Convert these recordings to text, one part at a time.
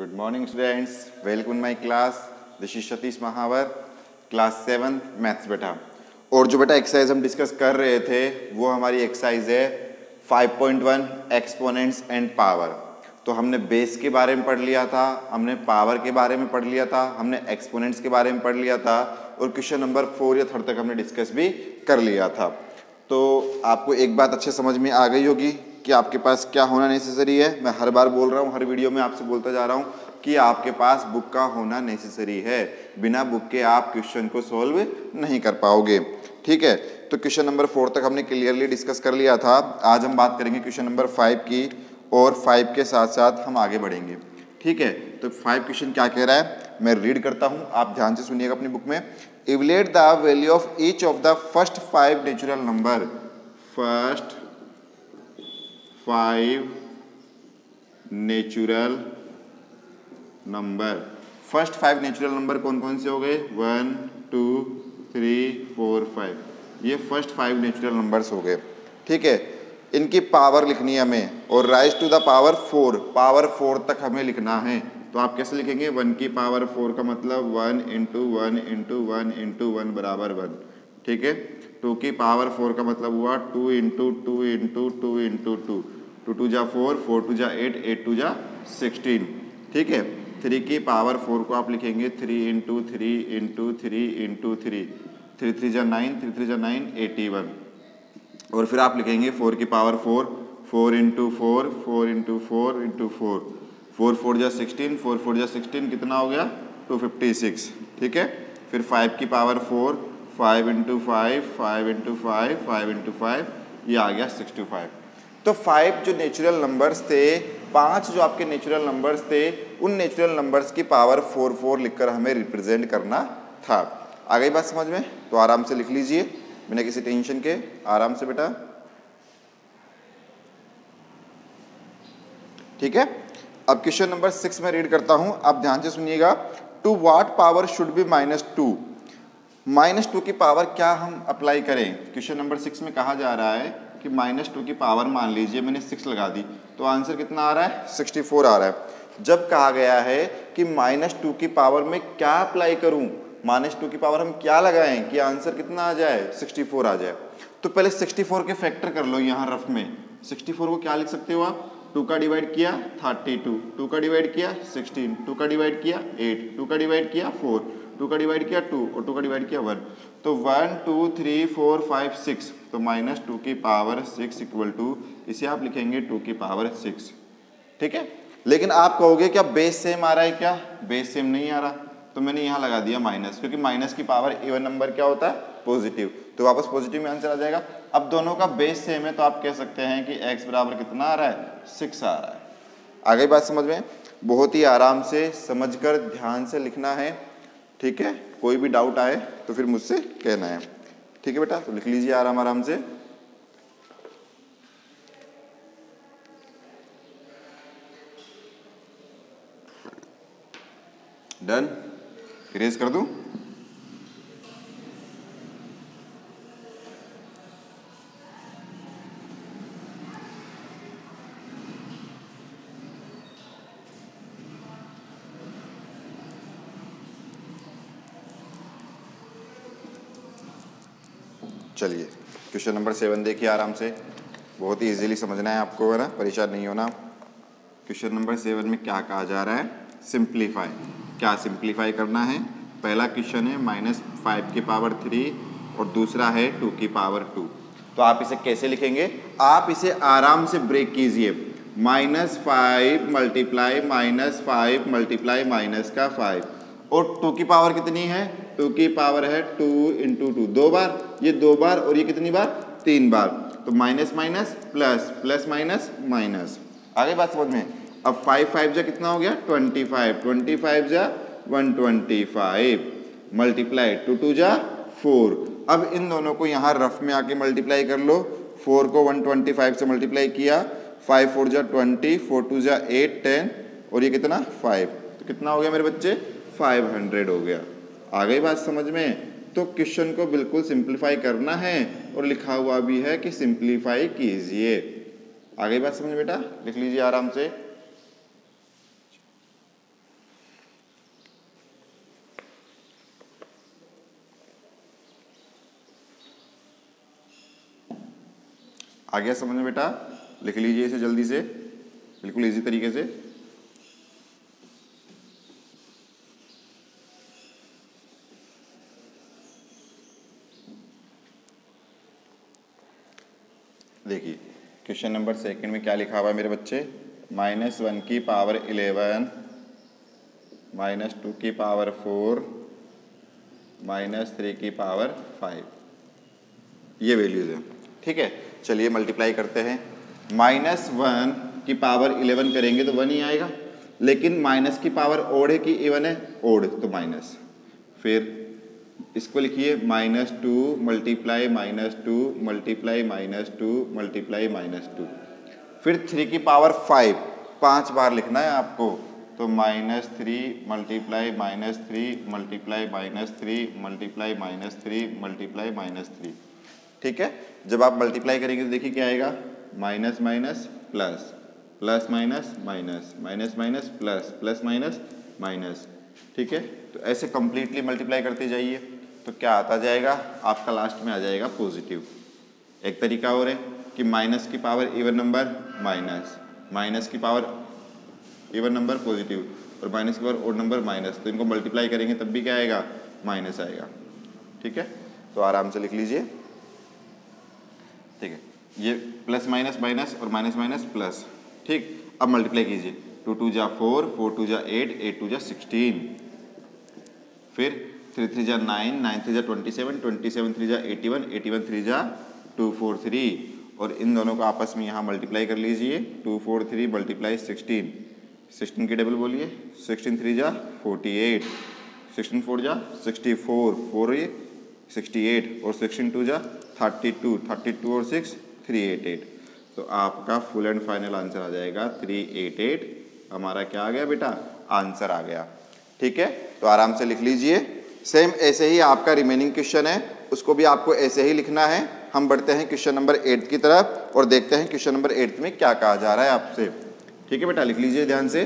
Good morning students, welcome my class. This is Satish Mahawar, class 7th maths बेटा। और जो बेटा exercise हम डिस्कस कर रहे थे वो हमारी एक्सरसाइज है 5.1 एक्सपोनेंट्स एंड पावर। तो हमने बेस के बारे में पढ़ लिया था, हमने पावर के बारे में पढ़ लिया था, हमने एक्सपोनेंट्स के बारे में पढ़ लिया था और क्वेश्चन नंबर 4 या 3 तक हमने डिस्कस भी कर लिया था। तो आपको एक बात अच्छे समझ में आ गई होगी कि आपके पास क्या होना नेसेसरी है। मैं हर बार बोल रहा हूँ, हर वीडियो में आपसे बोलता जा रहा हूँ कि आपके पास बुक का होना नेसेसरी है। बिना बुक के आप क्वेश्चन को सॉल्व नहीं कर पाओगे। ठीक है, तो क्वेश्चन नंबर 4 तक हमने क्लियरली डिस्कस कर लिया था। आज हम बात करेंगे क्वेश्चन नंबर 5 की और 5 के साथ साथ हम आगे बढ़ेंगे। ठीक है, तो 5 क्वेश्चन क्या कह रहा है मैं रीड करता हूँ, आप ध्यान से सुनिएगा अपनी बुक में। Evaluate the value of each of the first 5 natural number. First 5 natural number. First 5 natural number कौन कौन से हो गए? 1 2 3 4 5। ये फर्स्ट 5 नेचुरल नंबर्स हो गए। ठीक है, इनकी पावर लिखनी है हमें और raise to the power 4, power 4 तक हमें लिखना है। तो आप कैसे लिखेंगे? 1 की पावर 4 का मतलब 1 इंटू 1 इंटू 1 इंटू 1 बराबर 1। ठीक है, 2 की पावर 4 का मतलब हुआ 2 इंटू 2 इंटू 2 इंटू 2, 2 2 जा 4, 4 2 जा 8, 8 2 जा 16। ठीक है, 3 की पावर 4 को आप लिखेंगे 3 इंटू 3 इंटू 3 इंटू 3, 3 3 जा 9, 3 3 जा 9, 81। और फिर आप लिखेंगे 4 की पावर 4, 4 इंटू 4, 4 इंटू 4 इंटू 4, 4 4 जा 16, 4 4 जा 16 कितना हो गया? 256। ठीक है, फिर 5 की पावर 4, 5 इंटू 5, 5 इंटू 5, 5 इंटू 5, ये आ गया 65। तो 5 जो नेचुरल नंबर्स थे, 5 जो आपके नेचुरल नंबर्स थे, उन नेचुरल नंबर्स की पावर 4 4 लिखकर हमें रिप्रेजेंट करना था। आ गई बात समझ में? तो आराम से लिख लीजिए बिना किसी टेंशन के, आराम से बेटा। ठीक है, अब क्वेश्चन नंबर 6 में रीड करता हूं, आप ध्यान से सुनिएगा। To what power should be -2? -2 की पावर क्या हम अप्लाई करें? क्वेश्चन नंबर 6 में कहा जा रहा है कि -2 की पावर मान लीजिए मैंने 6 लगा दी, तो आंसर कितना आ रहा है? 64 आ रहा है। जब कहा गया है कि -2 की पावर में क्या अप्लाई करूं, -2 की पावर हम क्या लगाएं कि आंसर कितना आ जाए? 64 आ जाए। तो पहले 64 के फैक्टर कर लो यहाँ रफ में। 64 को क्या लिख सकते हो आप? 2 का डिवाइड किया 32, 2 का डिवाइड किया 16, 2 का डिवाइड किया 8, 2 का डिवाइड किया 4, 2 का डिवाइड किया 2 और 2 का डिवाइड किया 1। तो 1 2 3 4 5 6, तो -2 की पावर 6 इक्वल टू, इसे आप लिखेंगे 2 की पावर 6। ठीक है, लेकिन आप कहोगे क्या बेस सेम आ रहा है? क्या बेस सेम नहीं आ रहा? तो मैंने यहाँ लगा दिया माइनस, क्योंकि माइनस की पावर इवन नंबर क्या होता है? पॉजिटिव। तो वापस पॉजिटिव में आंसर आ जाएगा। अब दोनों का बेस सेम है तो आप कह सकते हैं कि x बराबर कितना आ रहा है? 6 आ रहा है। आ गई बात समझ में? बहुत ही आराम से समझकर ध्यान से लिखना है। ठीक है, कोई भी डाउट आए तो फिर मुझसे कहना है। ठीक है बेटा, तो लिख लीजिए आराम आराम से। डन? इरेज कर दूं? चलिए, क्वेश्चन नंबर 7 देखिए आराम से, बहुत ही इजीली समझना है आपको, है ना, परेशान नहीं होना। क्वेश्चन नंबर 7 में क्या कहा जा रहा है? सिंप्लीफाई। क्या सिंप्लीफाई करना है? पहला क्वेश्चन है -5 की पावर 3 और दूसरा है 2 की पावर 2। तो आप इसे कैसे लिखेंगे? आप इसे आराम से ब्रेक कीजिए। -5 मल्टीप्लाई -5 मल्टीप्लाई माइनस का 5 और 2 की पावर कितनी है? 2 की पावर है 2 इंटू 2, 2 बार, ये 2 बार और ये कितनी बार? 3 बार। तो minus minus plus, plus minus minus. आगे बात समझ में? अब 5 5 जा कितना हो गया? 25, 25 जा 125 मल्टीप्लाई 2 2 जा 4। अब इन दोनों को यहाँ रफ में आके मल्टीप्लाई कर लो। 4 को 125 से मल्टीप्लाई किया, 5 4 जा 20, 4 2 जा 8 10 और ये कितना? 5। तो कितना हो गया मेरे बच्चे? 500 हो गया। आ गई बात समझ में? तो क्वेश्चन को बिल्कुल सिंप्लीफाई करना है और लिखा हुआ भी है कि सिंप्लीफाई कीजिए। आ गई बात समझ बेटा? लिख लीजिए आराम से। आ गया समझ में बेटा? लिख लीजिए इसे जल्दी से, बिल्कुल इजी तरीके से। देखिए क्वेश्चन नंबर सेकंड में क्या लिखा हुआ है मेरे बच्चे, -1 की पावर 11 -2 की पावर 4 -3 की पावर 5, ये वैल्यूज है। ठीक है, चलिए मल्टीप्लाई करते हैं। -1 की पावर 11 करेंगे तो 1 ही आएगा, लेकिन माइनस की पावर ओड है कि इवन है? ओड, तो माइनस। फिर इसको लिखिए -2 मल्टीप्लाई -2 मल्टीप्लाई -2 मल्टीप्लाई -2। फिर 3 की पावर 5 5 बार लिखना है आपको, तो -3 मल्टीप्लाई -3 मल्टीप्लाई -3 मल्टीप्लाई -3 मल्टीप्लाई -3। ठीक है, जब आप मल्टीप्लाई करेंगे तो देखिए क्या आएगा, minus minus plus, plus minus minus, minus minus plus, plus minus minus. ठीक है, तो ऐसे कंप्लीटली मल्टीप्लाई करते जाइए तो क्या आता जाएगा आपका, लास्ट में आ जाएगा पॉजिटिव। एक तरीका और है कि माइनस की power even number minus, minus की पावर इवन नंबर पॉजिटिव और माइनस की पावर ओड नंबर माइनस, तो इनको मल्टीप्लाई करेंगे तब भी क्या आएगा, माइनस आएगा। ठीक है, तो आराम से लिख लीजिए। ठीक है, ये प्लस माइनस माइनस और माइनस माइनस प्लस। ठीक, अब मल्टीप्लाई कीजिए, 2 2 जा 4, 4 2 जा 8, 8 2 जा 16, फिर 3 3 जा 9, 9 3 जा 27, 27 3 जा 81, 81 3 जा 243, और इन दोनों को आपस में यहाँ मल्टीप्लाई कर लीजिए। 243 मल्टीप्लाई 16, 16 की डबल बोलिए, 16 3 जा 48, 16 4 जा 64, 4 ये 68 और 16 2 जा 32, 32 और 6 388। तो आपका फुल एंड फाइनल आंसर आ जाएगा 388। हमारा क्या आ गया बेटा, आंसर आ गया। ठीक है, तो आराम से लिख लीजिए। सेम ऐसे ही आपका रिमेनिंग क्वेश्चन है, उसको भी आपको ऐसे ही लिखना है। हम बढ़ते हैं क्वेश्चन नंबर 8 की तरफ और देखते हैं क्वेश्चन नंबर 8 में क्या कहा जा रहा है आपसे। ठीक है बेटा, लिख लीजिए ध्यान से।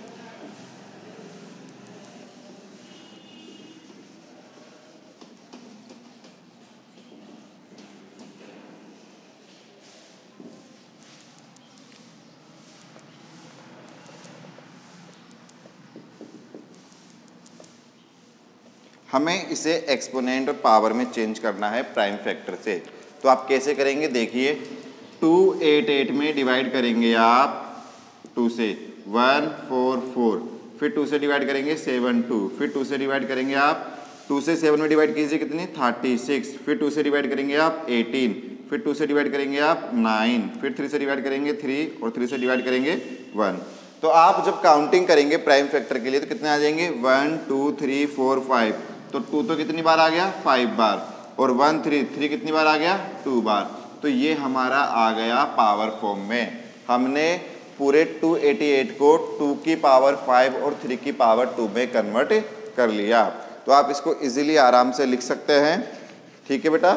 हमें इसे एक्सपोनेंट और पावर में चेंज करना है प्राइम फैक्टर से। तो आप कैसे करेंगे, देखिए 288 में डिवाइड करेंगे आप 2 से 144, फिर 2 से डिवाइड करेंगे 72, फिर 2 से डिवाइड करेंगे आप 2 से 7 में डिवाइड कीजिए कितनी 36, फिर 2 से डिवाइड करेंगे आप 18, फिर 2 से डिवाइड करेंगे आप 9, फिर 3 से डिवाइड करेंगे 3 और 3 से डिवाइड करेंगे 1। तो आप जब काउंटिंग करेंगे प्राइम फैक्टर के लिए तो कितने आ जाएंगे 1 2 3 4 5, तो 2 तो कितनी बार आ गया 5 बार, और 1 3 3 कितनी बार आ गया 2 बार। तो ये हमारा आ गया पावर फॉर्म में। हमने पूरे 288 को 2 की पावर 5 और 3 की पावर 2 में कन्वर्ट कर लिया। तो आप इसको इजीली आराम से लिख सकते हैं। ठीक है बेटा,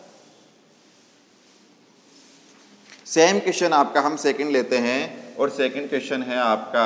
सेम क्वेश्चन आपका हम सेकंड लेते हैं और सेकंड क्वेश्चन है आपका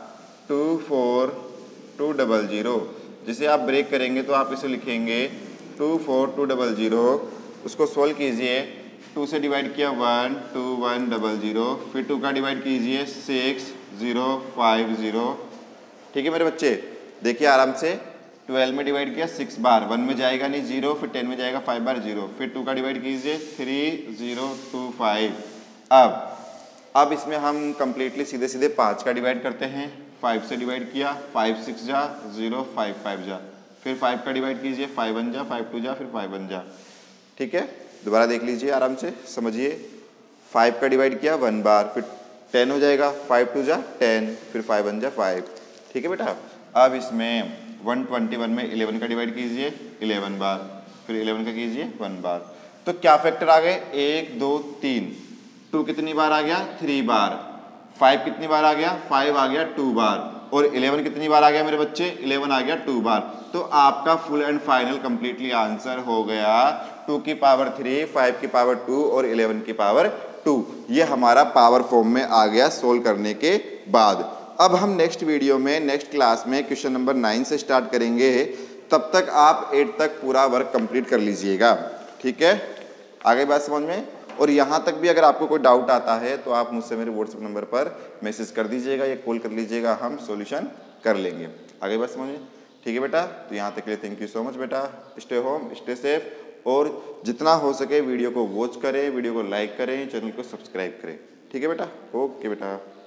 24200। जिसे आप ब्रेक करेंगे तो आप इसे लिखेंगे 24200, उसको सोल्व कीजिए। 2 से डिवाइड किया 1 2 1 0 0, फिर 2 का डिवाइड कीजिए 6 0 5 0। ठीक है मेरे बच्चे, देखिए आराम से 12 में डिवाइड किया 6 बार, 1 में जाएगा नहीं 0, फिर 10 में जाएगा 5 बार 0, फिर 2 का डिवाइड कीजिए 3 0 2 5। अब इसमें हम कंप्लीटली सीधे सीधे 5 का डिवाइड करते हैं। 5 से डिवाइड किया 5 6 जा 0 5 5 जा, फिर 5 का डिवाइड कीजिए 5 1 जा 5 2 जा फिर 5 1 जा। ठीक है, दोबारा देख लीजिए आराम से समझिए। 5 का डिवाइड किया 1 बार, फिर 10 हो जाएगा 5 2 जा 10, फिर 5 1 जा 5। ठीक है बेटा, अब इसमें 121 में 11 का डिवाइड कीजिए 11 बार, फिर 11 का कीजिए 1 बार। तो क्या फैक्टर आ गए 1 2 3। 2 कितनी बार आ गया 3 बार, 5 कितनी बार आ गया 5 आ गया 2 बार, और 11 कितनी बार आ गया मेरे बच्चे 11 आ गया 2 बार। तो आपका full and final completely answer हो गया 2 की पावर 3, 5 की पावर 2 और 11 की पावर 2। ये हमारा पावर फॉर्म में आ गया सोल्व करने के बाद। अब हम नेक्स्ट वीडियो में नेक्स्ट क्लास में क्वेश्चन नंबर 9 से स्टार्ट करेंगे। तब तक आप 8 तक पूरा वर्क कंप्लीट कर लीजिएगा। ठीक है, आगे बात समझ में और यहाँ तक भी अगर आपको कोई डाउट आता है तो आप मुझसे मेरे व्हाट्सएप नंबर पर मैसेज कर दीजिएगा या कॉल कर लीजिएगा, हम सॉल्यूशन कर लेंगे। आगे बस समझिए, ठीक है बेटा। तो यहाँ तक के लिए थैंक यू सो मच बेटा। स्टे होम, स्टे सेफ, और जितना हो सके वीडियो को वॉच करें, वीडियो को लाइक करें, चैनल को सब्सक्राइब करें। ठीक है बेटा, ओके बेटा।